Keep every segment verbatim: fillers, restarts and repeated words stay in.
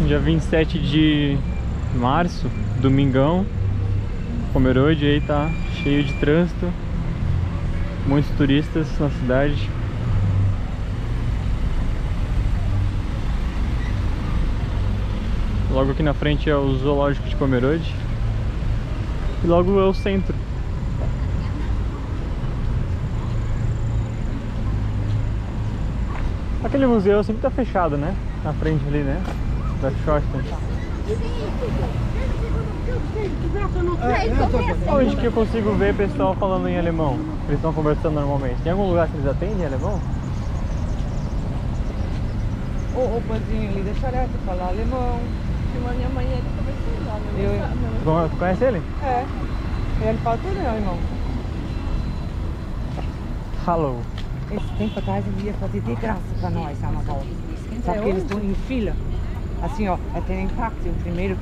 Dia vinte e sete de março, domingão. Pomerode aí tá cheio de trânsito, muitos turistas na cidade. Logo aqui na frente é o zoológico de Pomerode e logo é o centro. Aquele museu sempre tá fechado, né? Na frente ali, né? Da Schotten. Onde que eu consigo ver pessoal falando em alemão? Eles estão conversando normalmente. Tem algum lugar que eles atendem em alemão? O opazinho ali, deixa ele falar alemão. A minha mãe ele conversa alemão. Tu conhece ele? É. Ele fala tudo em alemão. Hello. Esse tempo atrás ele ia fazer de graça pra nós, Amazon. Só que eles estão em fila. Assim, ó, é tem táxi, o primeiro.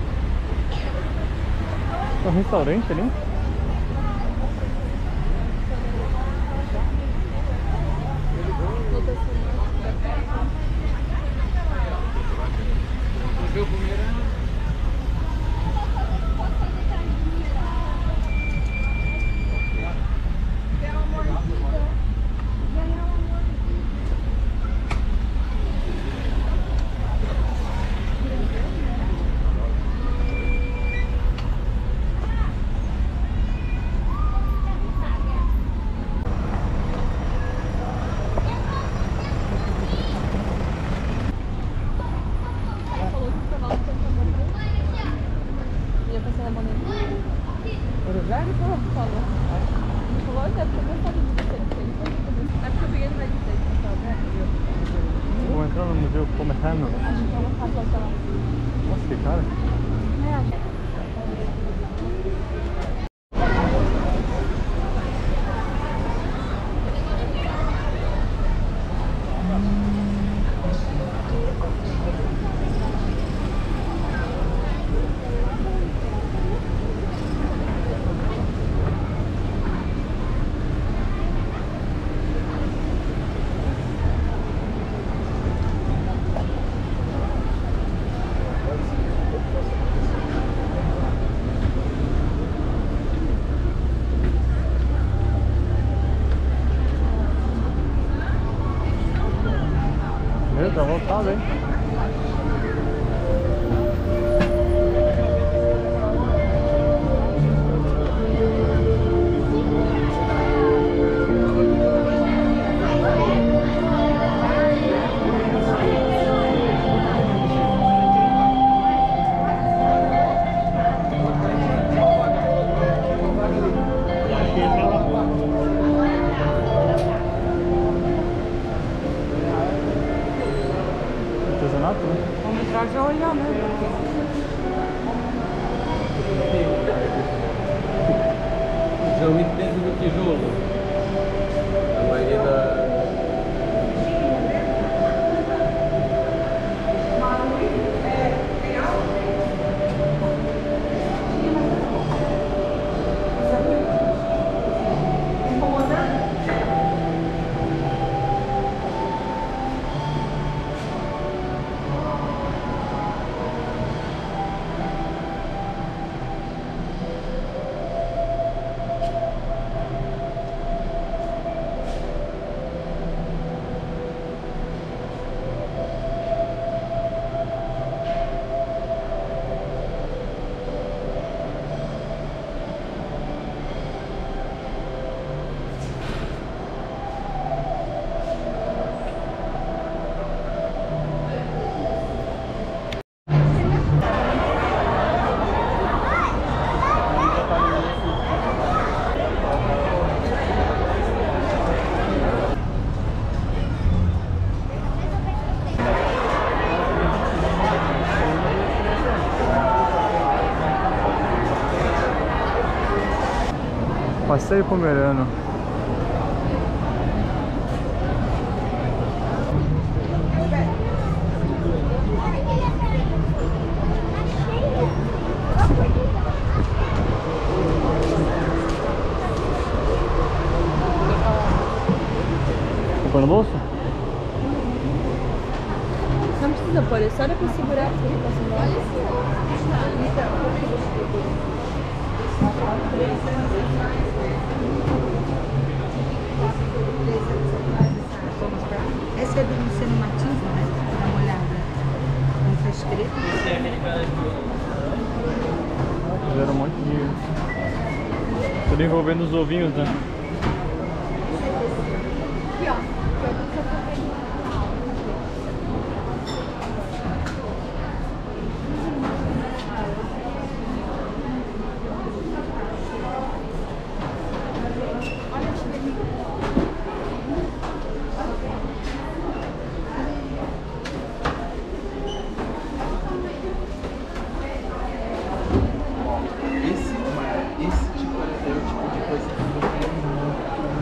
Tem um restaurante ali? Vou entrar no museu Pomerano. Nossa, que cara. Meu, tá voltado, hein? Vamos entrar já olhar, né? São muito dentro do tijolo. A maioria da... Passeio Pomerano. Não precisa pôr esse só dá pra segurar aqui, passando lá. Essa é do Luciano Martins, né? Dá uma olhada. Não tá escrito. Fizeram um monte de... Tudo envolvendo os ovinhos, né? Aqui, ó. Esse, esse tipo é o tipo de coisa que eu quero muito.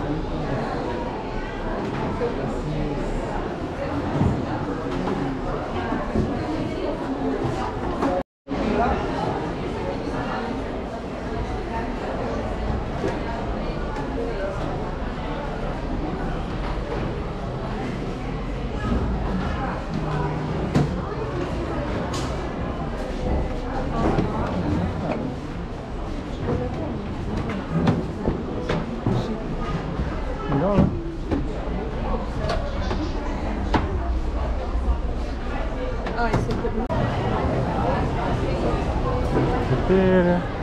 Legal, né? Ah, esse aqui é bonito. Chuteira.